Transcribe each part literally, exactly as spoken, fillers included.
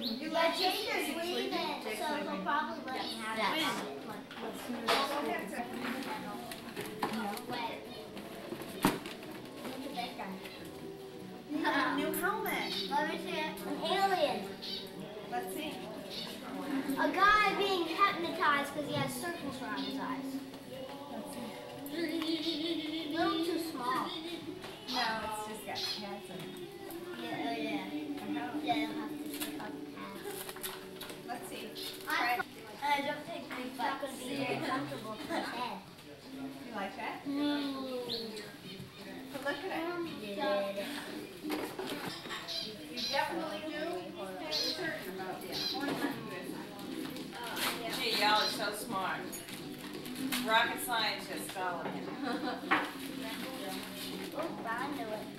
You let Jake is leaving, so he'll probably let me have that. New helmet. Let me see it. An alien. Let's see. A guy being hypnotized because he has circles around his eyes. Let's see. A little too small. No, it's just got cats in it. Yeah, oh yeah. Uh-huh. Yeah, you'll have to stick up half. Let's see. I, I don't think it's not going to be very comfortable for his head. You like that? Mm. But look at it. Yeah. You definitely do. Certain about this. Gee, y'all are so smart. Rocket scientists, all of you. Oh, I knew it.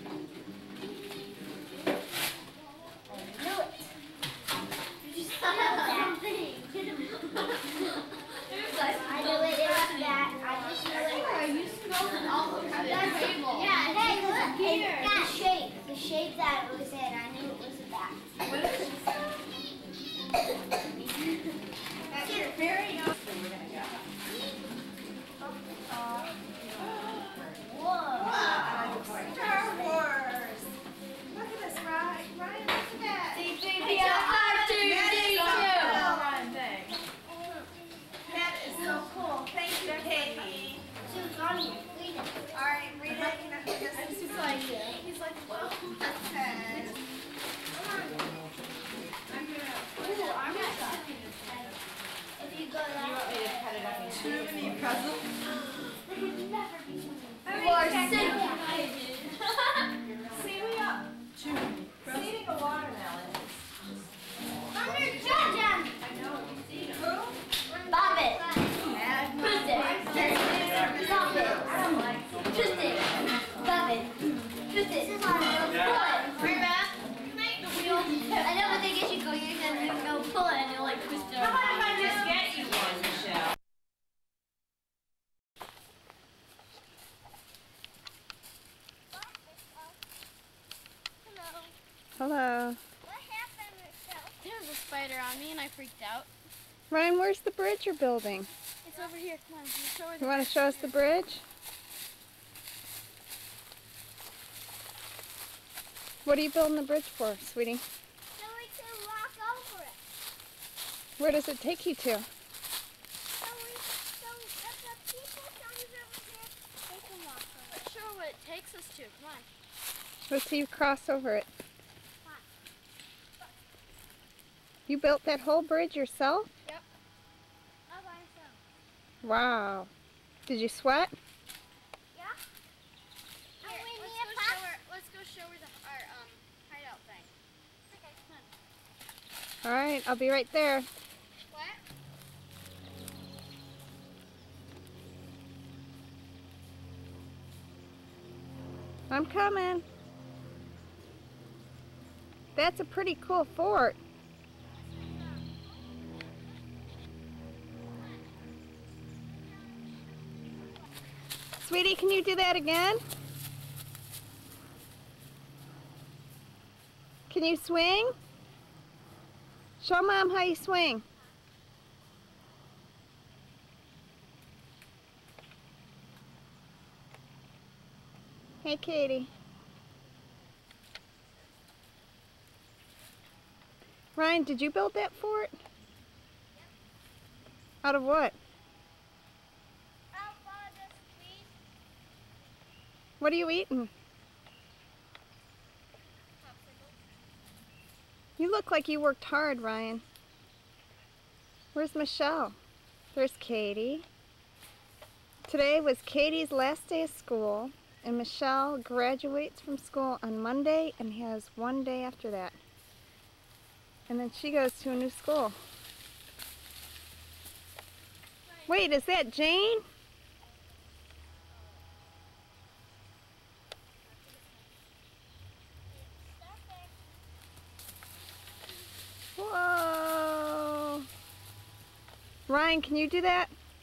I knew it. Did you smell something? I knew it. It was that. I just knew it. You smelled it all over the table. Yeah, hey, look. Here. The shape. The shape that it was in. I knew it was a bat. What is it? That's your very own. We're going to go. Whoa. Star Wars. Look at this, Ryan. Ryan, look at that. C three P O That R two D two. That is so cool. Thank you, Katie. Susan, read it. All right, read it. You know who this is? He's like, he's like, whoa. Okay. I'm gonna. Ooh, I'm not If you go that You want me to cut it up in two? Too many puzzles. there can never be something. You are sick. See, we are Eating a watermelon. Thunder Jam. I know, you see them. Who? Bob it. Mad. Twist it. Stop it. Twist it. Bob it. Twist it. Pull it. Right back. I know, but they get you go, you can go pull it and you'll like twist it. How about if I just get you one, Michelle? Hello. What happened, Michelle? There was a spider on me and I freaked out. Ryan, where's the bridge you're building? It's over here. Come on, can you show her the You want to show us the bridge? What are you building the bridge for, sweetie? So we can walk over it. Where does it take you to? So we, so if the people comes over here, they can walk over it. Let's show what it takes us to. Come on. Let's see you cross over it. Come on. You built that whole bridge yourself? Yep. All by myself. Wow. Did you sweat? Yeah. Here, And we let's need go a show pop. her. Let's go show her the our um hideout thing. Okay, come on. All right, I'll be right there. What? I'm coming. That's a pretty cool fort. Sweetie, can you do that again? Can you swing? Show Mom how you swing. Hey, Katie. Ryan, did you build that fort? Yep. Out of what? I'll follow this, please. What are you eating? You look like you worked hard, Ryan. Where's Michelle? There's Katie. Today was Katie's last day of school, and Michelle graduates from school on Monday and has one day after that. And then she goes to a new school. Wait, is that Jane? Whoa! Ryan, can you do that?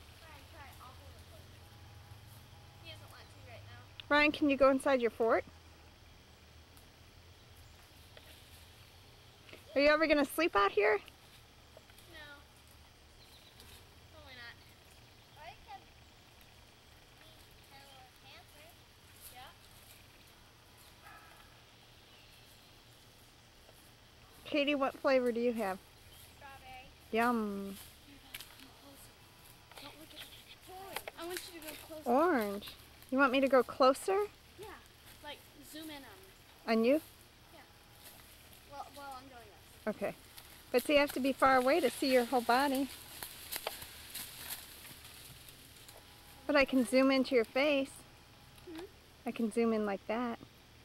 He doesn't want to right now. Ryan, can you go inside your fort? Are you ever going to sleep out here? No. Probably not. Or it could be Hello Panther. Yeah. Katie, what flavor do you have? Strawberry. Yum. Don't look at the toy. I want you to go closer. Orange. You want me to go closer Yeah. Like zoom in on me. on you? Well, well, I'm doing this. Okay. But see, you have to be far away to see your whole body. But I can zoom into your face. Hmm? I can zoom in like that.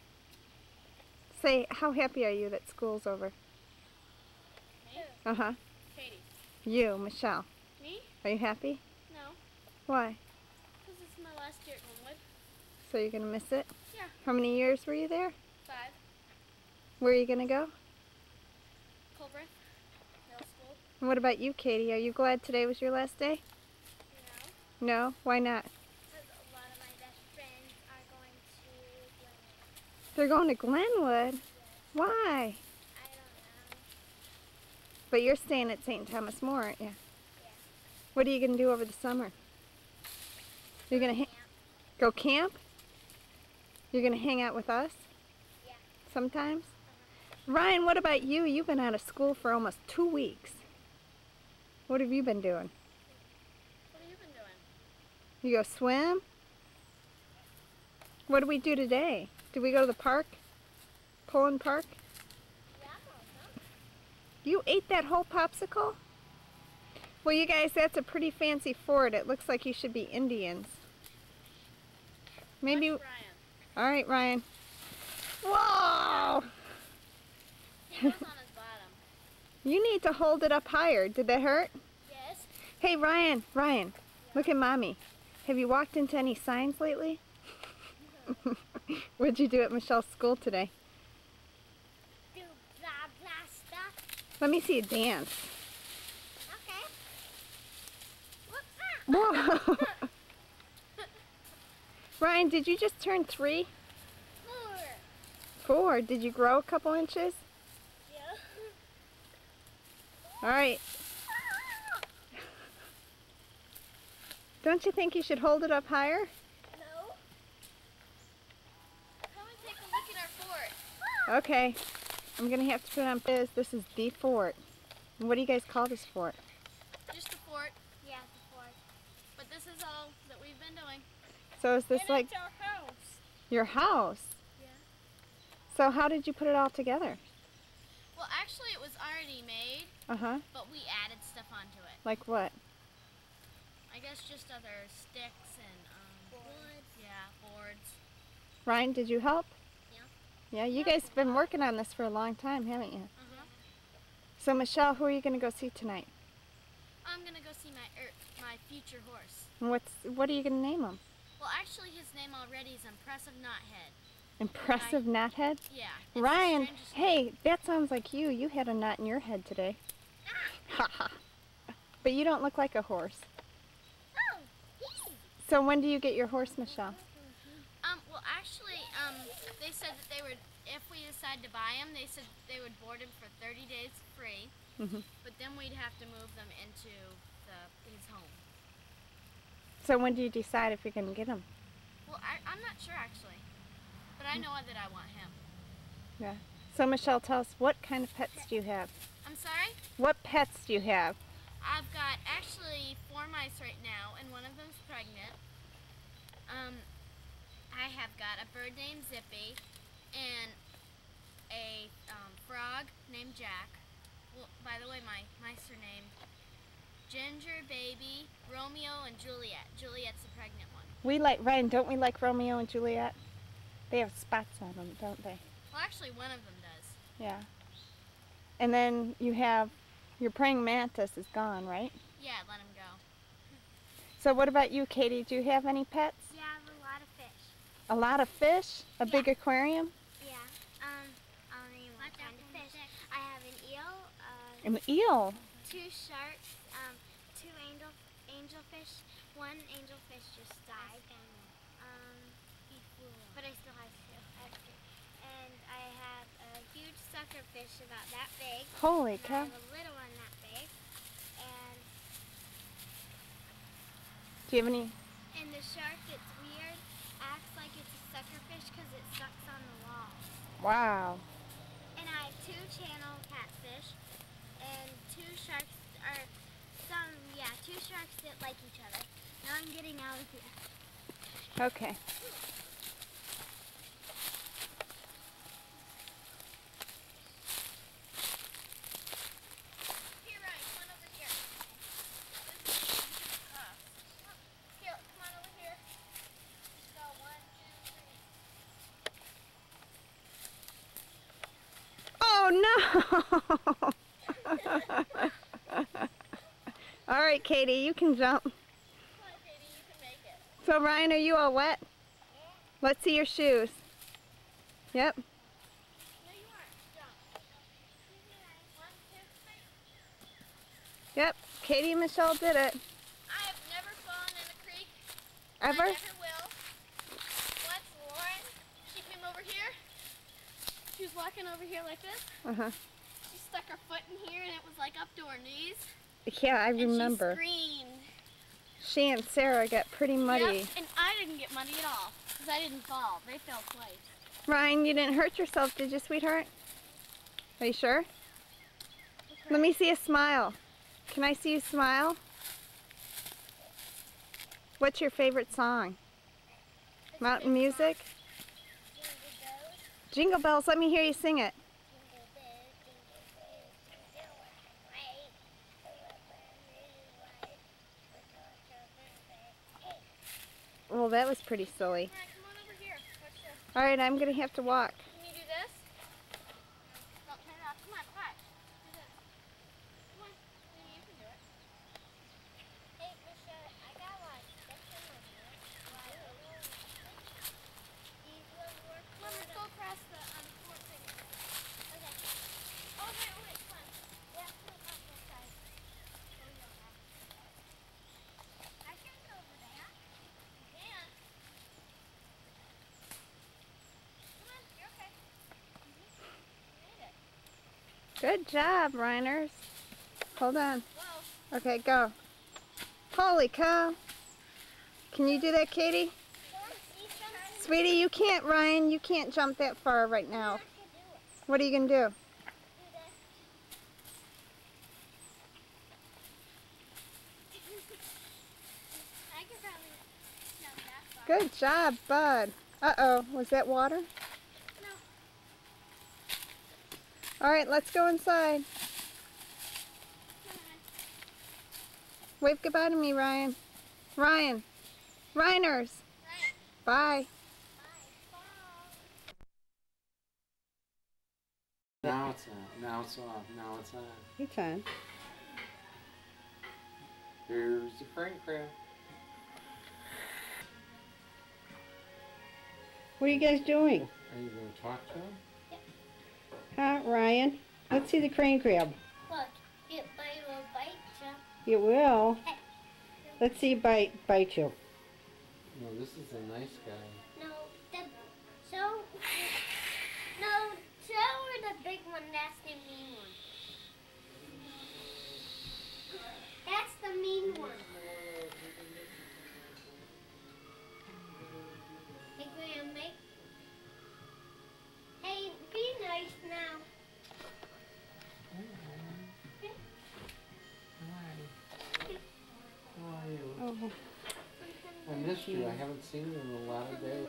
Say, how happy are you that school's over? Me? Uh-huh. Katie. You, Michelle. Me? Are you happy? No. Why? Because it's my last year at Glenwood. So you're going to miss it? Yeah. How many years were you there? Five. Where are you going to go? Culbreth. Middle school. And what about you, Katie? Are you glad today was your last day? No. No? Why not? Because a lot of my best friends are going to Glenwood. They're going to Glenwood? Why? I don't know. But you're staying at Saint Thomas More, aren't you? Yeah. What are you going to do over the summer? You're going to ha- go camp? You're going to hang out with us? Yeah. Sometimes? Ryan, what about you? You've been out of school for almost two weeks. What have you been doing? What have you been doing? You go swim? What did we do today? Did we go to the park? Pullen Park? Yeah, I You ate that whole popsicle? Well, you guys, that's a pretty fancy fort. It looks like you should be Indians. Maybe... Watch Ryan. All right, Ryan. Whoa! He goes on his bottom. You need to hold it up higher. Did that hurt? Yes. Hey, Ryan, Ryan, look at Mommy. Have you walked into any signs lately? What'd you do at Michelle's school today? Do blah blah stuff. Let me see you dance. Okay. Whoa! Ryan, did you just turn three? Four. Four? Did you grow a couple inches? Yeah. All right. Don't you think you should hold it up higher? No. Come and take a look at our fort. Okay. I'm going to have to put on this. This is the fort. And what do you guys call this fort? Just the fort. Yeah, the fort. But this is all that we've been doing. So is this and like it's our house. your house? Yeah. So how did you put it all together? Well, actually, it was already made, Uh-huh. but we added stuff onto it. Like what? I guess just other sticks and um, boards. Yeah, boards. Ryan, did you help? Yeah. Yeah, you guys have been working on this for a long time, haven't you? Uh-huh. So Michelle, who are you going to go see tonight? I'm gonna go see my er, my future horse. And what's what are you going to name him? Well, actually, his name already is Impressive Knothead. Impressive knothead? Yeah. it's the Ryan, strangest hey, that sounds like you. You had a knot in your head today. Ha ha. But you don't look like a horse. Oh, easy. So when do you get your horse, Michelle? Um, well, actually, um, they said that they would, if we decide to buy him, they said they would board him for thirty days free, Mhm. but then we'd have to move them into the his home. So when do you decide if you're going to get him? Well, I, I'm not sure, actually, but I know that I want him. Yeah. So Michelle, tell us, what kind of pets do you have? I'm sorry? What pets do you have? I've got actually four mice right now, and one of them's pregnant. Um, I have got a bird named Zippy, and a um, frog named Jack. Well, by the way, my mice are named Ginger, Baby, Romeo, and Juliet. Juliet's the pregnant one. We like, Ryan, don't we like Romeo and Juliet? They have spots on them, don't they? Well, actually, one of them does. Yeah. And then you have, your praying mantis is gone, right? Yeah, let him go. So what about you, Katie? Do you have any pets? Yeah, I have a lot of fish. A lot of fish? A Yeah. big aquarium? Yeah. Um, I'll name one kind of fish. I have an eel, uh, An eel? two sharks, um, two angel angelfish. One angelfish just died. Um, but I still have two. I have two. And I have a huge suckerfish. fish about that big. Holy And I cow. have a little one that big. And Do you have any? and the shark, it's weird, acts like it's a sucker fish because it sucks on the wall. Wow. And I have two channel catfish and two sharks, or some, yeah, two sharks that like each other. Now I'm getting out of here. Okay. Here, Ryan, come on over here. This is tough. Here, come on over here. Go, one, two, three. Oh no! All right, Katie, you can jump. Come on, Katie, you can make it. So Ryan, are you all wet? Let's see your shoes. Yep. No, you aren't. Jump. One, two, three. Yep. Katie and Michelle did it. I have never fallen in a creek. Ever? I never will. Once Lauren, she came over here. She was walking over here like this. Uh-huh. She stuck her foot in here and it was like up to her knees. Yeah, I remember. And she screamed. She and Sarah got pretty muddy. Yep, and I didn't get muddy at all because I didn't fall. They fell twice. Ryan, you didn't hurt yourself, did you, sweetheart? Are you sure? Let me see a smile. Can I see you smile? What's your favorite song? Mountain music? Jingle bells, let me hear you sing it. Well, that was pretty silly. Alright, come on over here. Watch this. All right, I'm gonna have to walk. Can you do this? Don't turn it off. Come on, watch. Do this. Come on. Maybe you can do it. Hey, Michelle, I got one. That's one over here. These will work. Come on, let's go across the um, four fingers. Okay. Oh, wait, wait, come on. Yeah, come on, up this side. Oh, you don't have to. I can go over there. You can. Come on, you're okay. You made it. Good job, Reiners. Hold on. Whoa. Okay, go. Holy cow. Can you do that, Katie? Go on, see something? Sweetie, you can't, Ryan. You can't jump that far right now. I can do it. What are you gonna do? Do this. I could probably jump that far. Good job, bud. Uh-oh, was that water? No. All right, let's go inside. Come on. Wave goodbye to me, Ryan. Ryan. Reiners. Right. Bye. Bye. Bye. Now it's on. Now it's off. Now it's on. It's on. Here's the crane crab. What are you guys doing? Are you going to talk to him? Huh, Ryan? Let's see the crane crab. Look, it bite will bite you. You will. Let's see it bite, bite you. No, this is a nice guy. No, the show. No, show her the big one. That's the mean one. That's the mean one. Hey, Graham, make. Hey, be nice now. Hi. How are you? Oh, I missed you. I haven't seen you in a lot of days.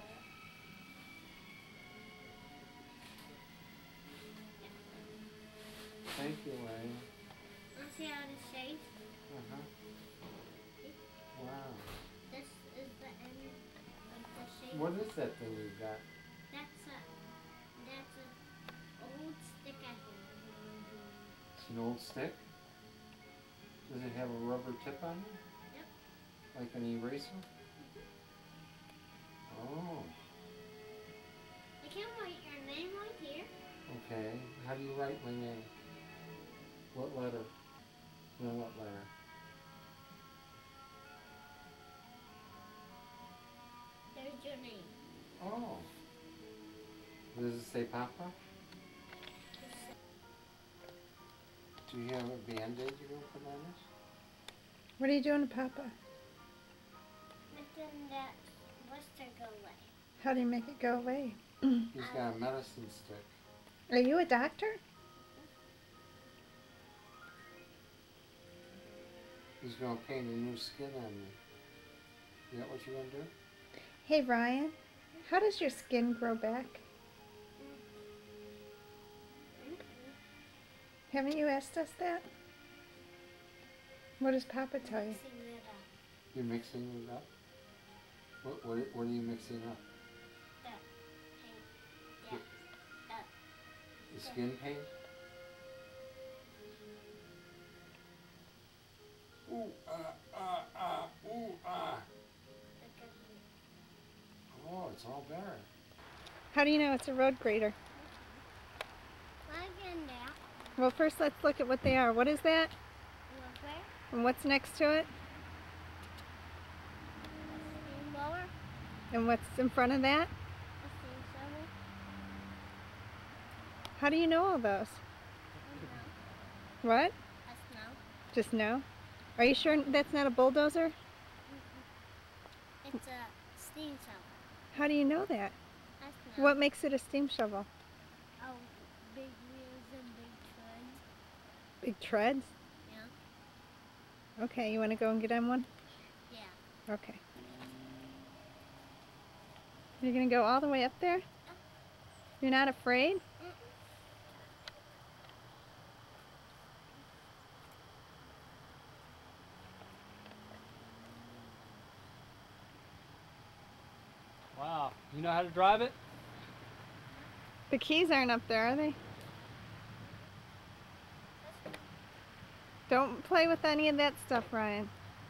Thank you, Ryan. Let's see how to shave. Uh-huh. Wow. This is the end of the shape. What is that thing you got? That's a that's a old stick I have. It's an old stick? Does it have a rubber tip on it? Yep. Like an eraser? Oh, I can write your name right here. okay. How do you write my name? What letter? No, what letter? There's your name. Oh. Does it say Papa? It Do you have a Band-Aid you're going to put on this? What are you doing to Papa? Making that blister go away. How do you make it go away? He's got a medicine stick. Are you a doctor? He's going to paint a new skin on you. Is that what you're going to do? Hey Ryan, how does your skin grow back? Haven't you asked us that? What does Papa tell you? Mixing it up. You're mixing it up? What, what, what are you mixing up? That paint. Yeah. That. The skin paint? Ooh, ah, ah, ah, ooh, ah. Oh, it's all better. How do you know it's a road grader? Plug in that. Well, first let's look at what they are. What is that? Over. And what's next to it? Steam blower. And what's in front of that? A steam shovel. How do you know all those? A What? snow. Just know? Are you sure that's not a bulldozer? It's a steam shovel. How do you know that? A snow. What makes it a steam shovel? Oh, big wheels and big treads. Big treads? Yeah. Okay, you want to go and get on one? Yeah. Okay. You're going to go all the way up there? You're not afraid? Wow, you know how to drive it? The keys aren't up there, are they? Don't play with any of that stuff, Ryan.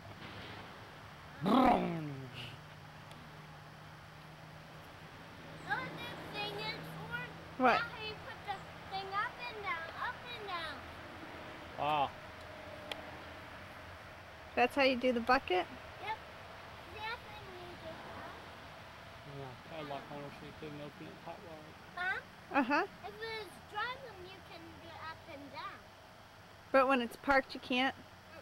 Oh, this thing is for What? how you put the thing up and down, up and down. Wow. That's how you do the bucket? Yep. That thing you just up. Yeah, padlock on her so you couldn't open it hot wire. Mom, Uh-huh. if it's driving, you can do up and down. But when it's parked, you can't?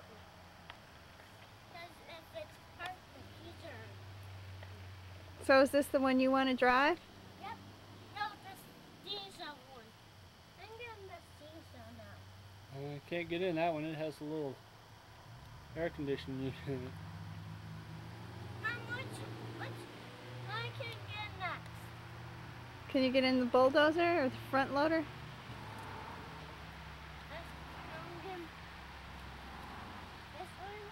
Because if it's parked, the keys are. So is this the one you want to drive? Yep. No, the steam shovel one. I'm getting the steam shovel now. I can't get in that one. It has a little air conditioning unit in it. Mom, which, which I can get next? Can you get in the bulldozer or the front loader? Let's go get this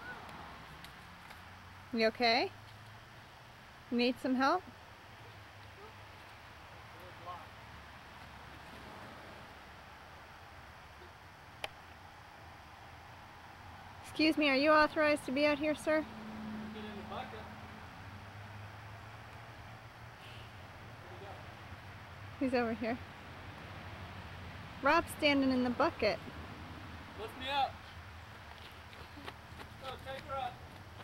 one. You okay? Need some help? Excuse me, are you authorized to be out here, sir? Get in the bucket. He's over here. Rob's standing in the bucket. Lift me up. Let's go, take her up.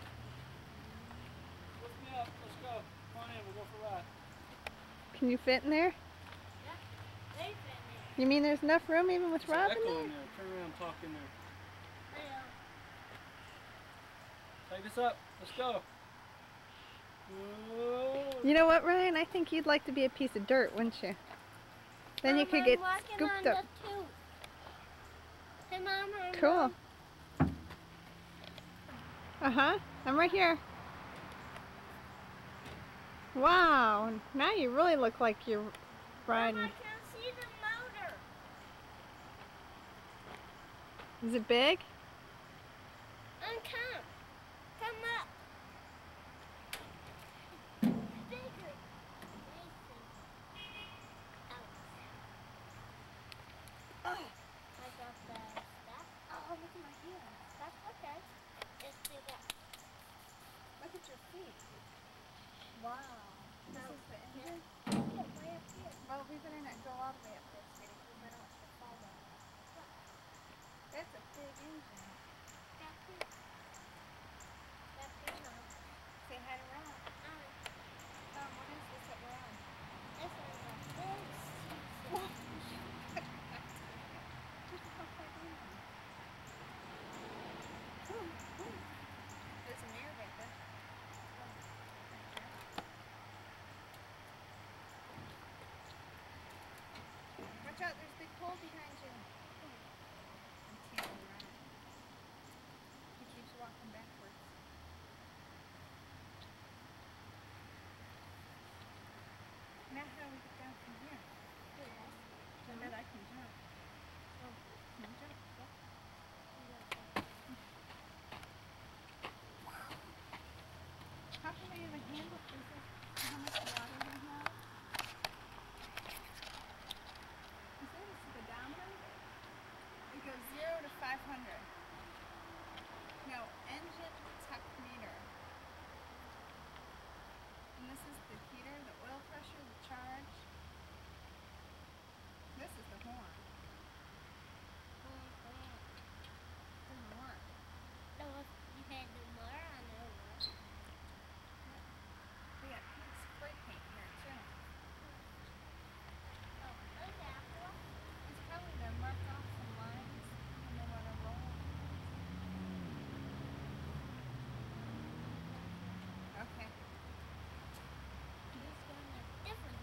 Lift me up. Let's go. Come on in. We'll go for a ride. Can you fit in there? They fit me. You mean there's enough room even with There's Rob an in echo there? in there. Turn around and talk in there. Yeah. Take us up. Let's go. Whoa. You know what, Ryan? I think you'd like to be a piece of dirt, wouldn't you? Then you Mom, could I'm get walking scooped on up. the tube. Hey, Mom, I'm Cool. on- Uh-huh. I'm right here. Wow. Now you really look like you're Mom, riding. I can see the motor. Is it big? And come. Come up. Bigger. Oh. I got the stuff. Oh, look at my heels. That's okay. Just do that. Look at your feet. Wow. This No. is the engine? Yeah, way up here. Well, we better not go all the way up there, sweetie, because I don't want you to fall down. That's a big engine. That's it. That's it now. Say hi to Rob. Um, Um, what is this that we're on? this is a big seat. Just how far down? out, there's a big hole behind you. I'm teasing Ryan. He keeps walking backwards. Now how do we get down from here? I bet I can jump. Can you jump? Go. How can I even handle this? How much water we have? Is there a speedometer? It goes zero to five hundred. No, engine tech meter. And this is the heater, the oil pressure, the charge. This is the horn. Doesn't work. No, you had the more on there. We got pink spray paint here too. Oh, okay. It's probably to mark off some lines when they want to roll. Okay. This one is different.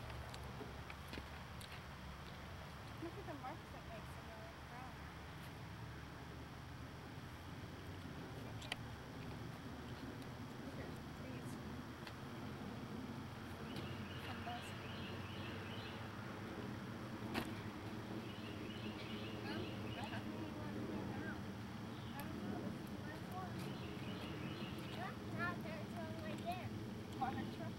Look at the marks it makes in the ground. Look at these. Some dust. No, that doesn't even want to go down. I don't know, this is my floor. Now there's one right there. Water truck.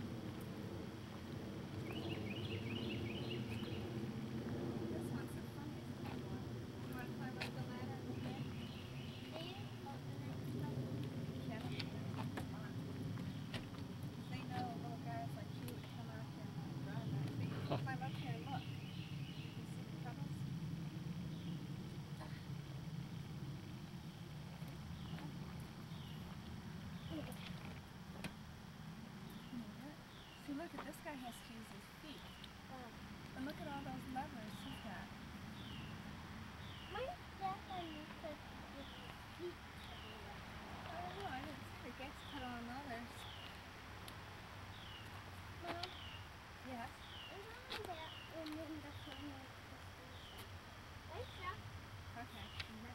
This one's the funniest one. You want to climb up the ladder and get in? See? Yeah. Come on. They know little guys like you would come out here and run. But you can climb up here and look. You see the puddles? See, look at this guy has to use his feet. And look at all those levers he's got. My dad used to with his feet. I don't know, I didn't see the gas pedal on others. Mom, Yes. isn't that when in the corner of the station? Right, Chuck? Okay.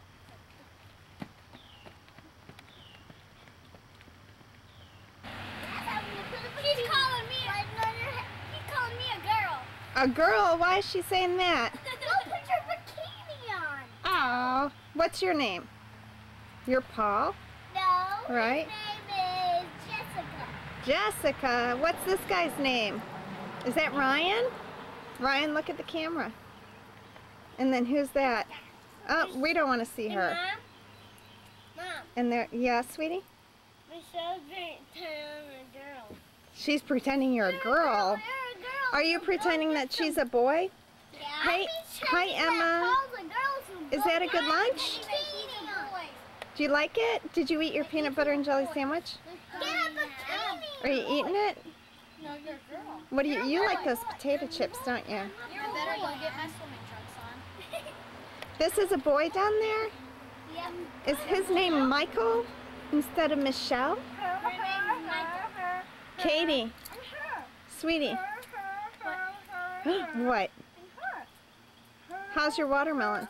He's calling me a, he's calling me a girl. A girl? Why is she saying that? Go put your bikini on. Oh, what's your name? You're Paul? No, Right. his name is Jessica. Jessica. What's this guy's name? Is that Ryan? Ryan, look at the camera. And then who's that? Oh, we don't want to see Hey, her. Mom, Mom, And there, yeah, sweetie? Michelle's pretending a girl. She's pretending you're a girl. You're a girl. Are you pretending that she's a boy? Yeah. Hey, hi, Emma. Is that a good lunch? Do you like it? Did you eat your peanut butter and jelly sandwich? Get a bikini. Are you eating it? No, you're a girl. What do you, you like those potato chips, don't you? You better go get my swimming trunks on. This is a boy down there? Yep. Is his name Michael instead of Michelle? Her name's Michael. Katie, sweetie, what? How's your watermelon?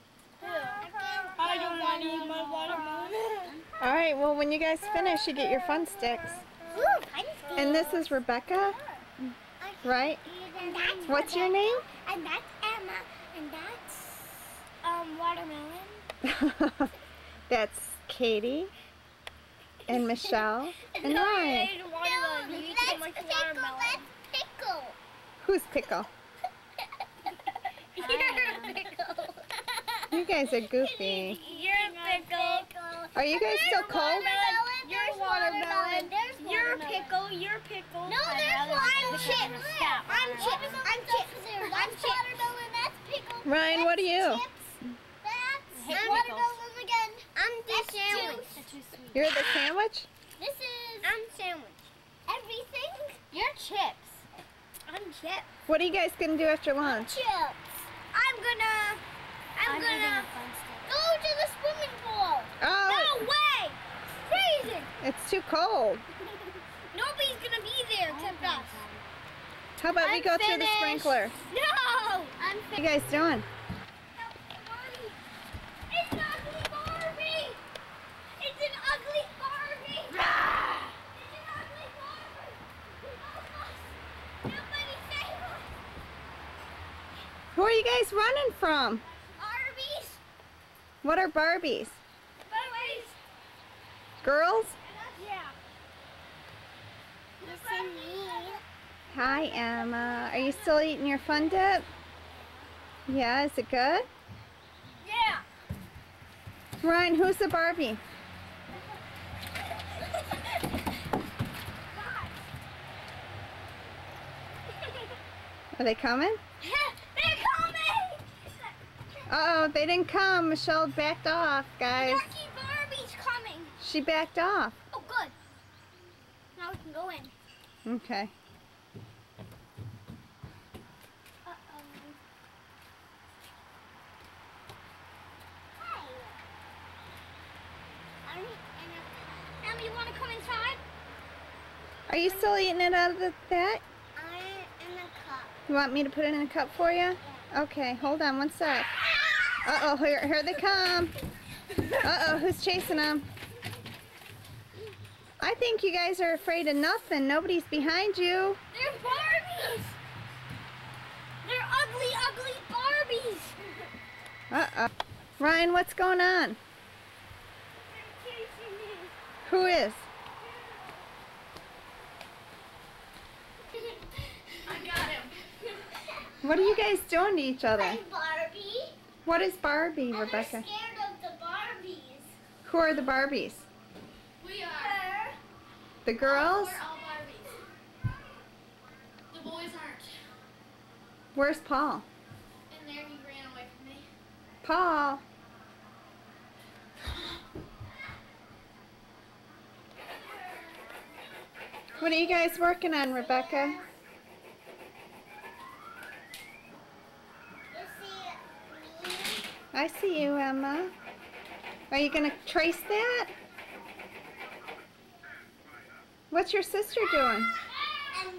I don't want to eat my watermelon. All right, well, when you guys finish, you get your fun sticks. And this is Rebecca, right? And that's What's your name? And that's Emma. And that's um watermelon. That's Katie and Michelle and Ryan. No, that's pickle. That's pickle. Who's Pickle? You're a pickle. You guys are goofy. You're a pickle. Are you guys still cold? You're watermelon. You're pickle. You're pickle. No, there's one. I'm chips. I'm chips. I'm chips. I'm watermelon. That's pickle. Ryan, what are you? That's watermelon again. I'm the sandwich. You're the sandwich? This is. I'm sandwich. Everything. You're chips. I'm chips. What are you guys going to do after lunch? Chips. I'm gonna. I'm, gonna go to the swimming pool. Oh, No way! It's freezing. it's too cold. Nobody's gonna be there except us. How about we I'm go through the finished. sprinkler? No! I'm What are you guys doing? It's an ugly Barbie! It's an ugly Barbie! It's an ugly Barbie! Nobody save us! Who are you guys running from? Barbies! What are Barbies? Barbies! Girls? Yeah. Listen me. Hi, Emma. Are you still eating your Fun Dip? Yeah, is it good? Yeah. Ryan, who's the Barbie? Are they coming? They're coming! Uh-oh, they didn't come. Michelle backed off, guys. Lucky Barbie's coming. She backed off. Oh, good. Now we can go in. Okay. Uh-oh. Hi. Em, you want to come inside? Are you still eating it out of the, that? I'm in the cup. You want me to put it in a cup for you? Okay, hold on one sec. Uh-oh, here, here they come. Uh-oh, who's chasing them? I think you guys are afraid of nothing. Nobody's behind you. They're Barbies! They're ugly, ugly Barbies! Uh-oh. Ryan, what's going on? They're chasing me. Who is? I got him. What are you guys doing to each other? Hi, Barbie. What is Barbie, I'm Rebecca? scared of the Barbies. Who are the Barbies? We are. Her. The girls? We're all Barbies. The boys aren't. Where's Paul? In there, he ran away from me. Paul. What are you guys working on, Rebecca? You see me? I see you, Emma. Are you going to trace that? What's your sister doing? And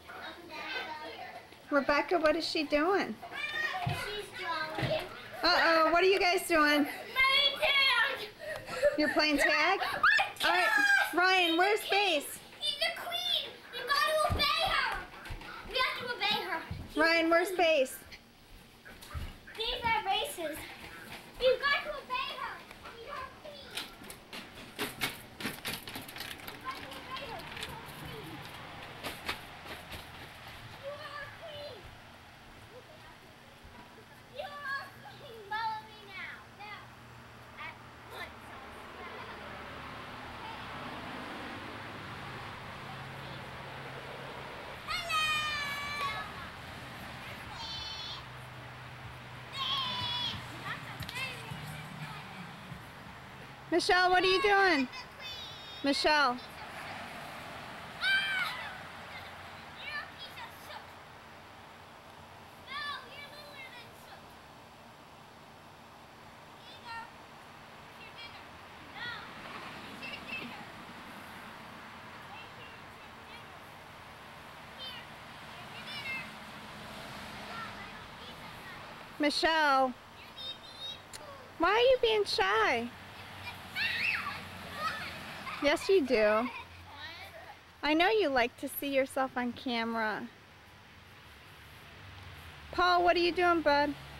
Rebecca, what is she doing? she's drawing. Uh-oh, what are you guys doing? My dad! You're playing tag? All right, Ryan, where's Base? She's the queen! You gotta obey her! We have to obey her. Ryan, where's Base? These are races. You've got to obey her. She's our queen. You've got to obey her. She's our queen. You are our queen. You are our queen. Follow me now. Now. At once. Michelle, what are you doing? Michelle. You're a piece of soot. No, you're littler than soot. Here you go. It's your dinner. No, it's your dinner. Right here, it's your dinner. Here, here's your dinner. No, I don't eat that much. Michelle, You need to eat food. why are you being shy? Yes, you do. I know you like to see yourself on camera. Paul, what are you doing, bud?